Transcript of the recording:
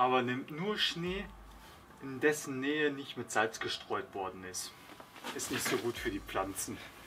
aber nimmt nur Schnee, in dessen Nähe nicht mit Salz gestreut worden ist. Ist nicht so gut für die Pflanzen.